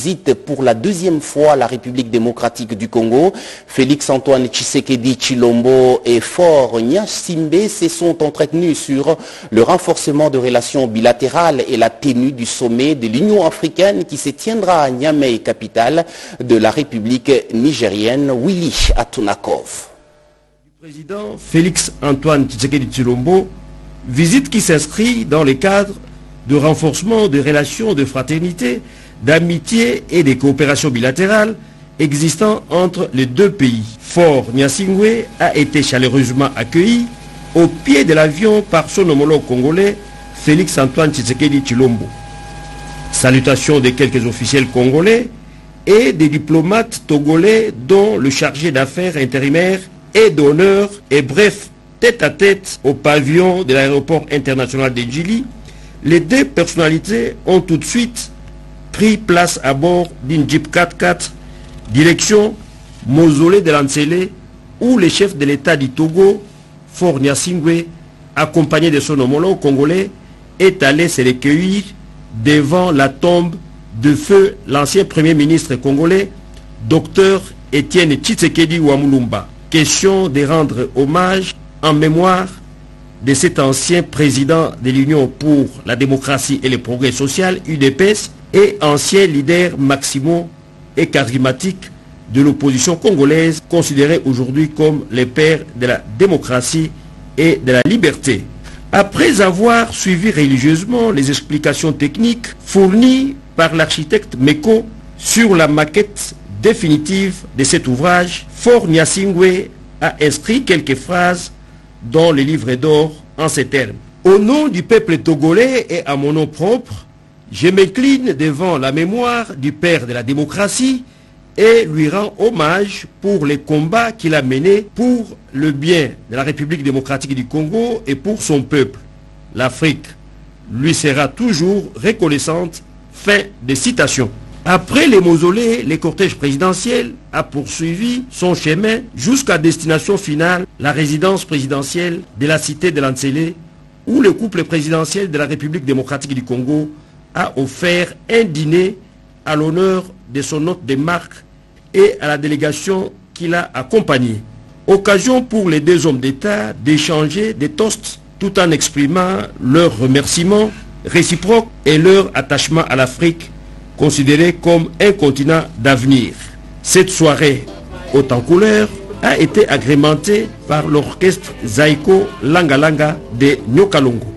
visite pour la deuxième fois la République démocratique du Congo. Félix-Antoine Tshisekedi Tshilombo et Faure Gnassingbé se sont entretenus sur le renforcement de relations bilatérales et la tenue du sommet de l'Union africaine qui se tiendra à Niamey, capitale de la République nigérienne. Willy Atunakov. Président Félix-Antoine Tshisekedi Tshilombo, visite qui s'inscrit dans le cadre de renforcement des relations de fraternité, d'amitié et de coopération bilatérale existant entre les deux pays. Faure Gnassingbé a été chaleureusement accueilli au pied de l'avion par son homologue congolais Félix-Antoine Tshisekedi Tshilombo. Salutations de quelques officiels congolais et des diplomates togolais dont le chargé d'affaires intérimaire et d'honneur et bref, tête-à-tête au pavillon de l'aéroport international de Djili, les deux personnalités ont tout de suite pris place à bord d'une Jeep 4x4 direction Mausolée de Lansele où le chef de l'État du Togo, Faure Gnassingbé, accompagné de son homologue congolais, est allé se recueillir devant la tombe de feu l'ancien premier ministre congolais, Dr Étienne Tshisekedi Wamulumba. Question de rendre hommage en mémoire de cet ancien président de l'Union pour la démocratie et le progrès social, UDPS, et ancien leader maximaux et charismatique de l'opposition congolaise, considéré aujourd'hui comme le père de la démocratie et de la liberté. Après avoir suivi religieusement les explications techniques fournies par l'architecte Meko sur la maquette définitive de cet ouvrage, Faure Gnassingbé a inscrit quelques phrases dans le livre d'or en ces termes. Au nom du peuple togolais et à mon nom propre, je m'incline devant la mémoire du père de la démocratie et lui rends hommage pour les combats qu'il a menés pour le bien de la République démocratique du Congo et pour son peuple. L'Afrique lui sera toujours reconnaissante. Fin de citation. Après les mausolées, le cortège présidentiel a poursuivi son chemin jusqu'à destination finale, la résidence présidentielle de la cité de Lansele, où le couple présidentiel de la République démocratique du Congo a offert un dîner à l'honneur de son hôte de marque et à la délégation qui l'a accompagné. Occasion pour les deux hommes d'État d'échanger des toasts tout en exprimant leurs remerciements réciproques et leur attachement à l'Afrique, considéré comme un continent d'avenir. Cette soirée haute en couleur a été agrémentée par l'orchestre Zaiko Langa Langa de Nyokalongo.